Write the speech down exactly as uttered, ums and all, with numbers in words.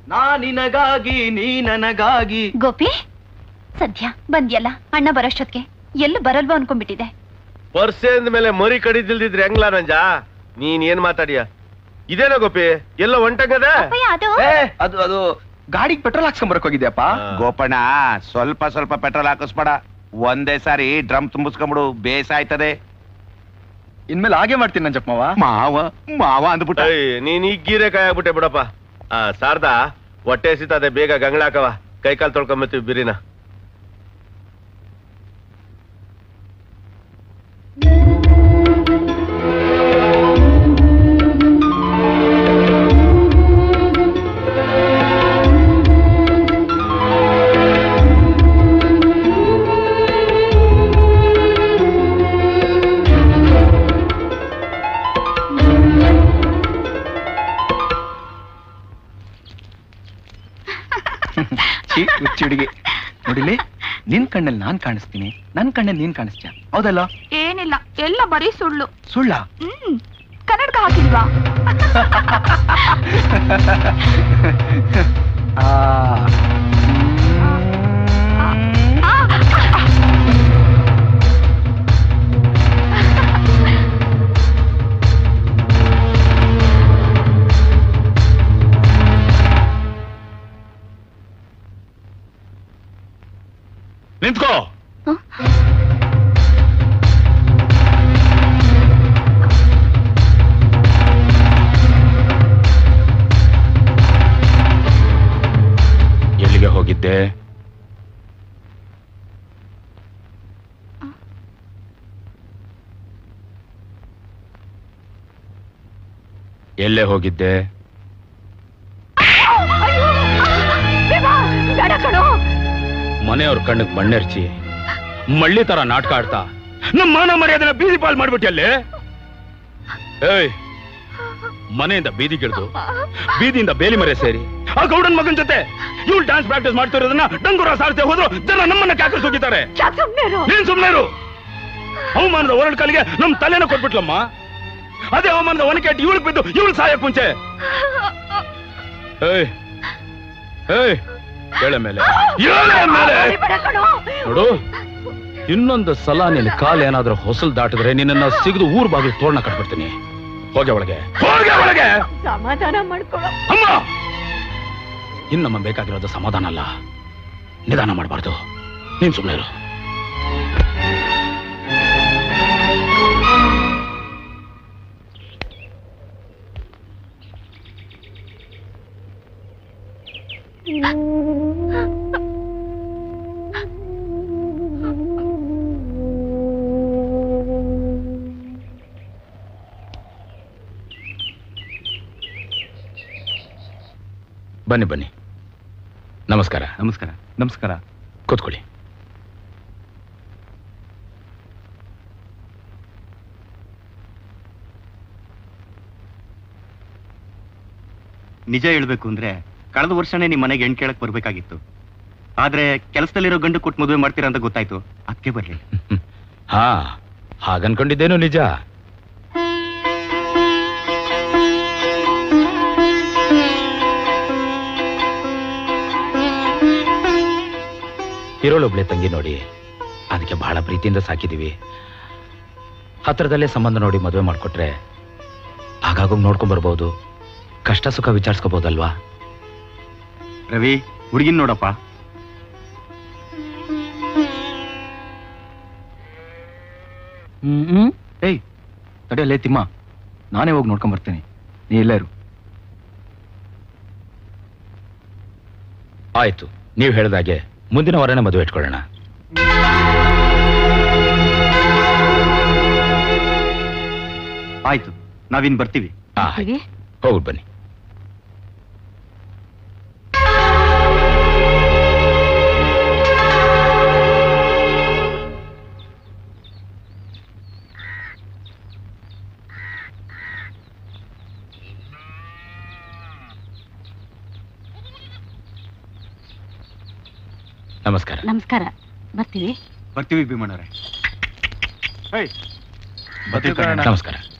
ನಾ ನಿನಗಾಗಿ ನೀ ನನಗಾಗಿ. ಗೋಪಿ ಸದ್ಯ ಬಂದ್ಯಲ್ಲ, ಅಣ್ಣ ಬರೋಷ್ಟೊತ್ಗೆ ಎಲ್ಲೂ ಬರಲ್ವೋ ಅನ್ಕೊಂಡ್ಬಿಟ್ಟಿದೆ. ಪರ್ಸೆ ಅಂದ ಮೇಲೆ ಮರಿ ಕಡಿದಿಲ್ದಿದ್ರೆ ಹೆಂಗ್ಲಾ ನಂಜ? ನೀನ್ ಏನ್ ಮಾತಾಡಿಯ? ಇದೇನೋ ಗೋಪಿ ಎಲ್ಲ ಹೊಂಟಂಗದ? ಅದು ಅದು ಅದು ಗಾಡಿಗೆ ಪೆಟ್ರೋಲ್ ಹಾಕ್ಸ್ಕೊಂಡ್ ಬರಕ್ ಹೋಗಿದ್ಯಪ್ಪ. ಗೋಪಣ್ಣ ಸ್ವಲ್ಪ ಸ್ವಲ್ಪ ಪೆಟ್ರೋಲ್ ಹಾಕಿಸ್ಬೇಡ, ಒಂದೇ ಸಾರಿ ಡ್ರಮ್ ತುಂಬಿಸ್ಕೊಂಬಿಡು, ಬೇಸ ಆಯ್ತದೆ. ಇನ್ಮೇಲೆ ಹಾಗೆ ಮಾಡ್ತೀನಿ ನಂಜಪ್ಪ ಮಾವ. ಮಾವ ಮಾವ ಅಂದ್ಬಿಟ್ಟ. ನೀನ್ ಈಗ ಗೀರೆ ಕಾಯಿ ಆಗ್ಬಿಟ್ಟೆ ಬಿಡಪ್ಪ. ಆ ಸಾರ್ದಾ ಹೊಟ್ಟೆ ಸಿತದೆ, ಬೇಗ ಗಂಗ್ಳಾಕವ, ಕೈ ಕಾಲ್ ತೊಳ್ಕೊಂಬತ್ತೀವಿ ಬಿರಿನ. ಹುಡುಗಿ ನೋಡಿಲಿ, ನಿನ್ ಕಣ್ಣಲ್ಲಿ ನಾನ್ ಕಾಣಿಸ್ತೀನಿ, ನನ್ ಕಣ್ಣಲ್ಲಿ ನೀನ್ ಕಾಣಿಸ್ತೀಯ, ಹೌದಲ್ಲ? ಏನಿಲ್ಲ, ಎಲ್ಲ ಬರೀ ಸುಳ್ಳು. ಸುಳ್ಳ? ಹ್ಮ್ ಕನ್ನಡಕ ಹಾಕಿಲ್ವಾ? ನಿಂತ್ಕೋ. ಎಲ್ಲಿಗೆ ಹೋಗಿದ್ದೆ? ಎಲ್ಲೇ ಹೋಗಿದ್ದೆ? ಮನೆಯವ್ರ ಕಣ್ಣಿಗೆ ಬಣ್ಣೆರ್ಚಿ ಮಳ್ಳಿ ತರ ನಾಟಕ ಆಡ್ತಾ ನಮ್ಮ ಮಾನ ಮರ್ಯಾದೆನ ಬೀದಿ ಪಾಲ್ ಮಾಡ್ಬಿಟ್ಟಿ ಅಲ್ಲಿ. ಏಯ್, ಮನೆಯಿಂದ ಬೀದಿಗಿಳಿದು ಬೀದಿಯಿಂದ ಬೇಲಿ ಮರೆ ಸೇರಿ ಆ ಗೌಡನ್ ಮಗನ್ ಜೊತೆ ಇವ್ಳು ಡ್ಯಾನ್ಸ್ ಪ್ರಾಕ್ಟೀಸ್ ಮಾಡ್ತಿರೋದನ್ನ ಡಂಗುರ ಸಾರ್ತೆ ಹೋದ್ರು ಜನ ನಮ್ಮನ್ನ ಕ್ಯಾಕರ್ಸ್ ಹೋಗಿದ್ದಾರೆ. ನೀನ್ ಸುಮ್ನೇರು. ಅವಮಾನದ ಹೊರಡ್ ಕಾಲಿಗೆ ನಮ್ ತಲೆನ ಕೊಟ್ಬಿಟ್ಲಮ್ಮ. ಅದೇ ಅವಮಾನದ ಒನಕೆ ಇವಳಿಗೆ ಬಿದ್ದು ಇವಳು ಸಾಯಕ್ ಮುಂಚೆ. ಏಯ್ ಏಯ್ ಹೇಳ ಮೇಲೆ ನೋಡು, ಇನ್ನೊಂದು ಸಲ ನಿನ್ನ ಕಾಲ್ ಏನಾದ್ರೂ ಹೊಸಲ್ ದಾಟಿದ್ರೆ ನಿನ್ನ ಸಿಗದು ಊರ್ ಬಾಗಿಲು ತೋರಣ ಕಟ್ಬಿಡ್ತೀನಿ. ಹೋಗೆ ಒಳಗೆ, ಹೋಗೆ ಒಳಗೆ. ಸಮಾಧಾನ ಮಾಡ್ಕೊಳ್ಳೋ ಅಮ್ಮ. ಇನ್ನಮ್ಮ ಬೇಕಾಗಿರೋದು ಸಮಾಧಾನ ಅಲ್ಲ, ನಿಧಾನ ಮಾಡಬಾರ್ದು. ನೀನ್ ಸುಮ್ಮನೆ ಇರು. ಬನ್ನಿ ಬನ್ನಿ. ನಮಸ್ಕಾರ. ನಮಸ್ಕಾರ. ನಮಸ್ಕಾರ. ಕೂತ್ಕೊಳ್ಳಿ. ನಿಜ ಹೇಳ್ಬೇಕು ಅಂದ್ರೆ ಕಳೆದ ವರ್ಷನೇ ನಿಮ್ ಮನೆಗೆ ಹೆಣ್ ಕೇಳಕ್ ಬರ್ಬೇಕಾಗಿತ್ತು. ಆದ್ರೆ ಕೆಲಸದಲ್ಲಿರೋ ಗಂಡು ಕೊಟ್ಟು ಮದುವೆ ಮಾಡ್ತೀರಾ ಅಂತ ಗೊತ್ತಾಯ್ತು, ಅದಕ್ಕೆ ಬರ್ಲಿಲ್ಲ. ಹಾ, ಹಾಗನ್ಕೊಂಡಿದ್ದೇನು ನಿಜ. ಇರೋಳೊಬ್ಳೆ ತಂಗಿ ನೋಡಿ, ಅದಕ್ಕೆ ಬಹಳ ಪ್ರೀತಿಯಿಂದ ಸಾಕಿದೀವಿ. ಹತ್ರದಲ್ಲೇ ಸಂಬಂಧ ನೋಡಿ ಮದುವೆ ಮಾಡ್ಕೊಟ್ರೆ ಆಗಾಗೋಗ್ ನೋಡ್ಕೊಂಡ್ ಬರ್ಬೋದು, ಕಷ್ಟ ಸುಖ ವಿಚಾರಿಸ್ಕೋಬಹುದಲ್ವಾ? ರವಿ, ಹುಡುಗಿನ್ ನೋಡಪ್ಪ. ಹ್ಮ್ ಏಯ್ ತಡೆಯಲ್ಲೇ ತಿಮ್ಮ, ನಾನೇ ಹೋಗಿ ನೋಡ್ಕೊಂಡ್ ಬರ್ತೀನಿ, ನೀ ಎಲ್ಲ ಇರು. ಆಯ್ತು, ನೀವು ಹೇಳಿದಾಗೆ ಮುಂದಿನ ವಾರನೇ ಮದುವೆ ಇಟ್ಕೊಳ್ಳೋಣ. ಆಯ್ತು, ನಾವಿನ್ ಬರ್ತೀವಿ. ಹೋಗ್ಬಿಟ್ಟು ಬನ್ನಿ. ನಮಸ್ಕಾರ. ನಮಸ್ಕಾರ. ಬರ್ತೀವಿ ಬರ್ತೀವಿ ಭೀಮಣ್ಣರೇ. ನಮಸ್ಕಾರ.